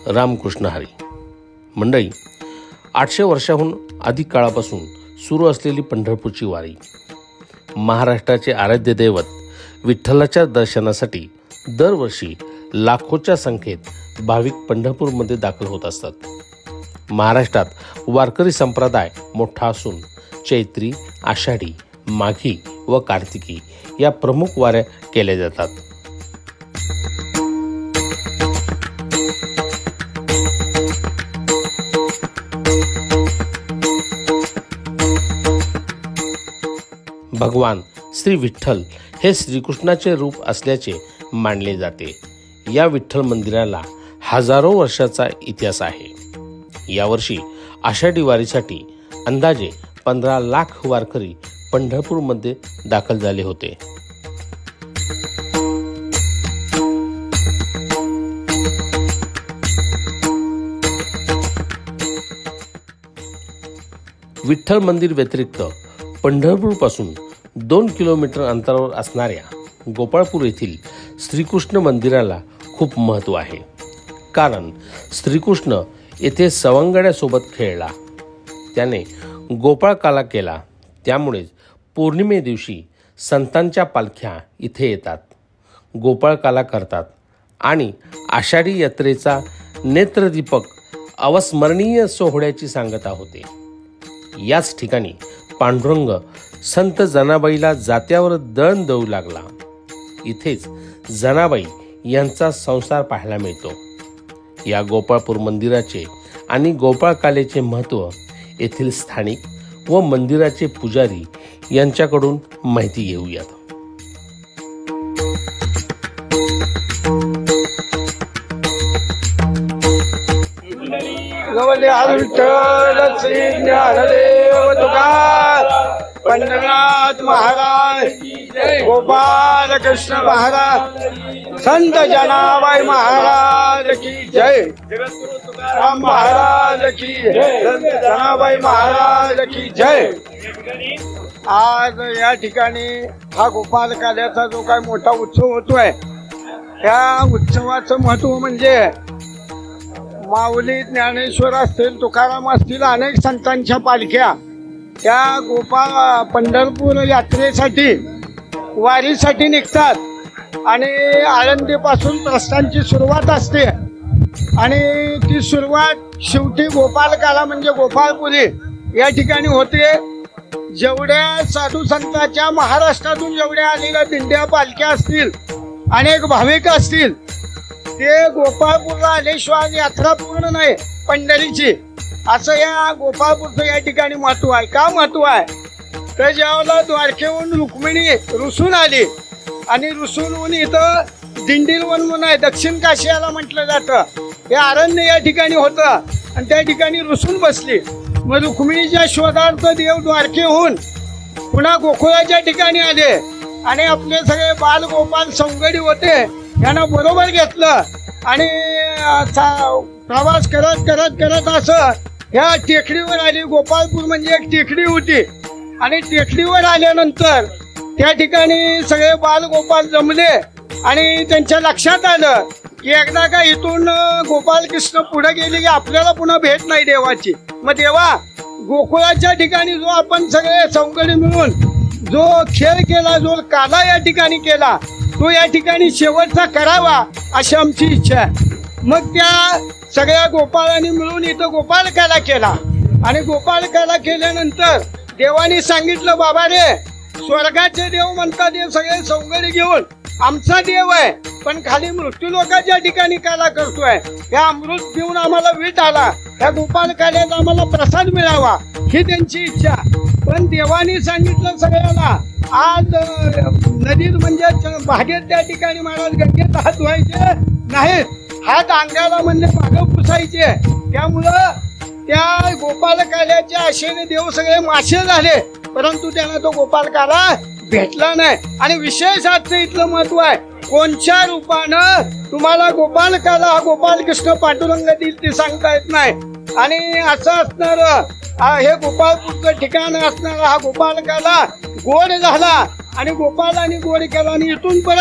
रामकृष्ण हरी. मंडळी, 800 वर्षाहून अधिक काळापासून सुरू असलेली पंढरपूरची वारी, महाराष्ट्राचे आराध्य दैवत विठ्ठलाच्या दर्शनासाठी दरवर्षी लाखोच्या संख्येत भाविक पंढरपूरमध्ये दाखल होत असतात. महाराष्ट्रात वारकरी संप्रदाय मोठा असून चैत्री, आषाढी, माघी व कार्तिकी या प्रमुख वाऱ्या केल्या जातात. भगवान श्री विठ्ठल हे श्रीकृष्णाचे रूप असल्याचे मानले जाते. या विठ्ठल मंदिराला हजारो वर्षाचा इतिहास आहे. यावर्षी आषाढी वारीसाठी अंदाजे 15 लाख वारकरी पंढरपूरमध्ये दाखल झाले होते. विठ्ठल मंदिर व्यतिरिक्त पंढरपूरपासून 2 किलोमीटर अंतरावर असणाऱ्या गोपाळपूर येथील श्रीकृष्ण मंदिराला खूप महत्त्व आहे. कारण श्रीकृष्ण येथे सवंगड्यासोबत खेळला, त्याने गोपाळकाला केला. त्यामुळेच पौर्णिमे दिवशी संतांच्या पालख्या इथे येतात, गोपाळकाला करतात आणि आषाढी यात्रेचा नेत्रदीपक अविस्मरणीय सोहळ्याची सांगता होते. याच ठिकाणी पांडुरंग संत जनाबाईला जात्यावर दळण देऊ लागला. इथेच जनाबाई यांचा संसार पाहायला मिळतो. या गोपाळपूर मंदिराचे आणि गोपाळकालेचे महत्त्व येथील स्थानिक व मंदिराचे पुजारी यांच्याकडून माहिती घेऊयात. पंढरनाथ महाराज, गोपाल कृष्ण महाराज, संत जनाबाई महाराज की जय, राम महाराज की जय, संत जनाबाई महाराज की जय. आज या ठिकाणी हा गोपाल काल्याचा जो काय मोठा उत्सव होतोय, त्या उत्सवाचं महत्व म्हणजे माऊली, ज्ञानेश्वर असतील, तुकाराम असतील, अनेक संतांच्या पालख्या त्या गोपाळ पंढरपूर यात्रेसाठी, वारीसाठी निघतात आणि आळंदीपासून प्रस्थानची सुरुवात असते आणि ती सुरुवात शेवटी गोपाळकाला म्हणजे गोपाळपुरी या ठिकाणी होते. जेवढ्या साधू संतांच्या महाराष्ट्रातून जेवढ्या आलेल्या दिंड्या, पालख्या असतील, अनेक भाविक असतील, ते गोपाळपूरला आल्याशिवाय यात्रा पूर्ण नाही पंढरीची, असं या गोपाळपूरचं या ठिकाणी महत्व आहे. का महत्व आहे तर ज्यावेळेला द्वारकेहून रुक्मिणी रुसून आली आणि रुसून इथं दिंडीलवन म्हणून आहे, दक्षिण काशीला म्हटलं जातं, हे अरण्य या ठिकाणी होतं आणि त्या ठिकाणी रुसून बसली. मग रुक्मिणीच्या शोधार्थ देव द्वारकेहून पुन्हा गोकुळाच्या ठिकाणी आले आणि आपले सगळे बाल गोपाल सवंगडी होते, यांना बरोबर घेतलं आणि प्रवास करत करत करत असं ह्या टेकडीवर आली. गोपाळपूर म्हणजे एक टेकडी होती आणि टेकडीवर आल्यानंतर त्या ठिकाणी सगळे बाल गोपाल जमले आणि त्यांच्या लक्षात आलं की एकदा का इथून गोपाल कृष्ण पुढे गेले की आपल्याला पुन्हा भेट नाही देवाची. मग देवा, गोकुळाच्या ठिकाणी जो आपण सगळे सवंगडी मिळून जो खेळ केला, जो काला या ठिकाणी केला, तो या ठिकाणी शेवटचा करावा अशी आमची इच्छा आहे. मग त्या सगळ्या गोपाळांनी मिळून इथं गोपाळकाला केला आणि गोपाळकाला केल्यानंतर देवानी सांगितलं, बाबा रे, स्वर्गाचे देव म्हणतात हे सगळे सवंगडी घेऊन आमचा देव आहे, पण खाली मृत्यू लोकांच्या ठिकाणी काला करतोय, या अमृत पिऊन आम्हाला वीट आला, या गोपाळकाल्याचा आम्हाला प्रसाद मिळावा ही त्यांची इच्छा. पण देवानी सांगितलं सगळ्याला, आज नदीत म्हणजे भागेत त्या ठिकाणी महाराज गंगेत हात धुवायचे नाहीत, हात अंगाला म्हणजे मागं पुसायचे. त्यामुळं त्या गोपाळकाल्याच्या आशेने देव सगळे मासे झाले, परंतु त्यांना तो गोपाळकाला भेटला नाही. आणि विशेष आजचं इथलं महत्व आहे, कोणत्या रूपानं तुम्हाला गोपाळकाला हा गोपाल कृष्ण पांडुरंग देईल ते सांगता येत नाही. आणि असं असणार हे गोपाळपूरचं ठिकाण असणारा हा गोपाळकाला गोड झाला आणि गोपाळाने गोड केला आणि इथून परत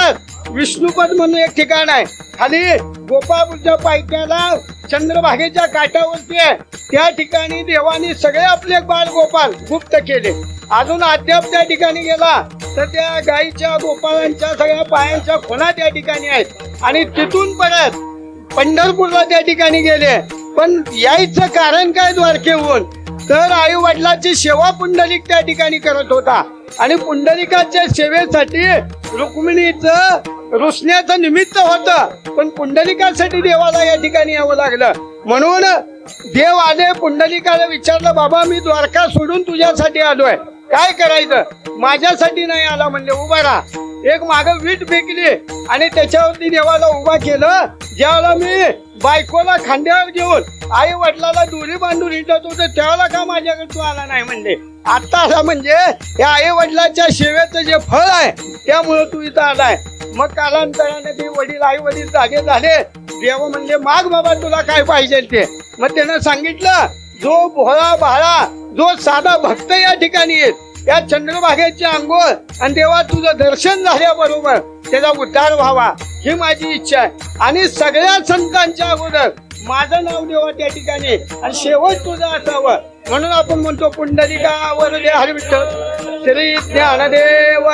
विष्णुपद म्हणून एक ठिकाण आहे, खाली गोपाळपूरच्या पायथ्याला चंद्रभागेच्या काठावरती आहे. त्या ठिकाणी देवानी सगळे आपले बाळ गोपाल गुप्त केले. अजून अद्याप त्या ठिकाणी गेला तर त्या गाईच्या गोपाळांच्या सगळ्या पायांच्या खुणा त्या ठिकाणी आहेत. आणि तिथून परत पंढरपूरला त्या ठिकाणी गेले. पण यायचं कारण काय द्वारकेहून, तर आई वडिलांची सेवा पुंडलिक त्या ठिकाणी करत होता. आणि पुंडलिकाच्या सेवेसाठी रुक्मिणीचं रुसण्याचं निमित्त होतं, पण पुंडलिकासाठी देवाला या ठिकाणी यावं लागलं. म्हणून देव आले, पुंडलिकाला विचारलं, बाबा मी द्वारका सोडून तुझ्यासाठी आलोय, काय करायचं? माझ्यासाठी नाही आला म्हणले, उभा राहा. एक मागं वीट फेकली आणि त्याच्यावरती देवाला उभा केलं. ज्यावेळेला मी बायकोला खांद्यावर घेऊन आई वडिलाला दोरी बांधून हिंडत होतो त्यावेळेला का माझ्याकडे तू आला नाही म्हणले. आता आला म्हणजे या आई वडिलाच्या सेवेचं जे फळ आहे त्यामुळे तू इथं आलाय. मग कालांतराने ते वडील आई वडील जागे झाले. देव म्हणले माग बाबा तुला काय पाहिजे ते. मग त्यानं सांगितलं, जो भोळा भाळा जो साधा भक्त या ठिकाणी येत, या चंद्रभागेची आंघोळ आणि देवा तुझं दर्शन झाल्याबरोबर त्याचा उद्धार व्हावा ही माझी इच्छा आहे. आणि सगळ्या संतांच्या अगोदर माझं नाव देवा त्या ठिकाणी आणि शेवट तुझं असावं. म्हणून आपण म्हणतो पुंडलिकावर दे हरी विठ्ठल श्री ज्ञानदेव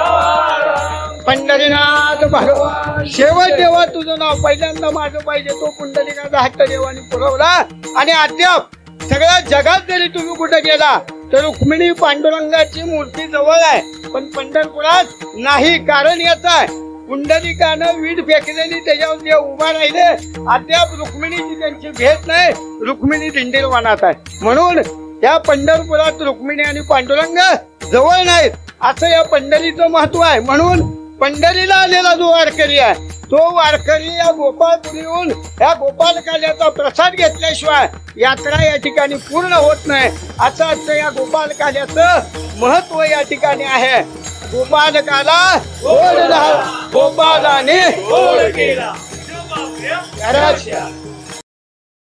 पंढरीनाथ भगवान. शेवट देवा तुझं नाव पहिल्यांदा माझं पाहिजे. तो पुंडलिकाचा हट्ट देवाने पुरवला. आणि अद्याप सगळ्या जगात जरी तुम्ही कुठे गेला तर रुक्मिणी पांडुरंगाची मूर्ती जवळ आहे, पण पंढरपुरात नाही. कारण याचं आहे, पुंडलिकानं वीट फेकलेली त्याच्यावर देव उभा राहिले. अद्याप रुक्मिणीची त्यांची भेट नाही. रुक्मिणी दिंडीरवनात आहे. म्हणून या पंढरपुरात रुक्मिणी आणि पांडुरंग जवळ नाहीत, असं या पंढरीचं महत्व आहे. म्हणून पंढरीला आलेला जो वारकरी आहे तो वारकरी या गोपाळपुरी येऊन या गोपालकाल्याचा प्रसाद घेतल्याशिवाय यात्रा या ठिकाणी पूर्ण होत नाही. असं असं या गोपालकाल्याचं महत्व या ठिकाणी आहे. गोपालकाला गोपालाने